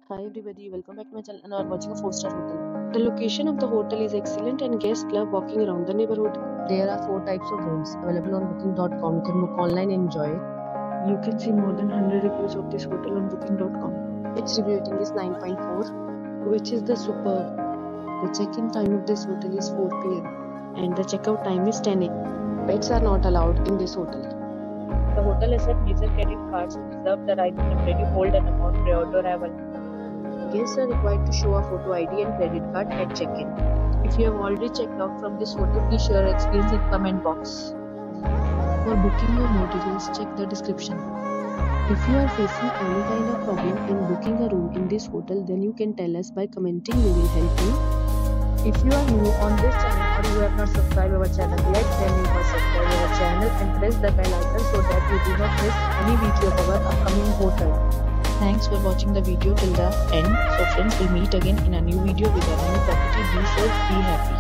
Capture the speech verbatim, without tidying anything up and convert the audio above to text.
Hi everybody, welcome back to my channel and are watching a four star hotel. The location of the hotel is excellent and guests love walking around the neighborhood. There are four types of rooms available on booking dot com. You can book online and enjoy it. You can see more than one hundred reviews of this hotel on booking dot com. Its review rating is nine point four, which is the superb. The check-in time of this hotel is four p m and the checkout time is ten a m Pets are not allowed in this hotel. The hotel accepts major credit cards and reserves the right to temporarily hold an amount prior to arrival. Guests are required to show a photo I D and credit card at check-in. If you have already checked out from this hotel, please share your experience in the comment box. For booking or more details, check the description. If you are facing any kind of problem in booking a room in this hotel, then you can tell us by commenting. We will help you. If you are new on this channel or you have not subscribed our channel yet, then you must subscribe our channel and press the bell icon so that you do not miss any video of our upcoming hotel. Thanks for watching the video till the end. So friends, will meet again in a new video with a new property. Be safe, be happy.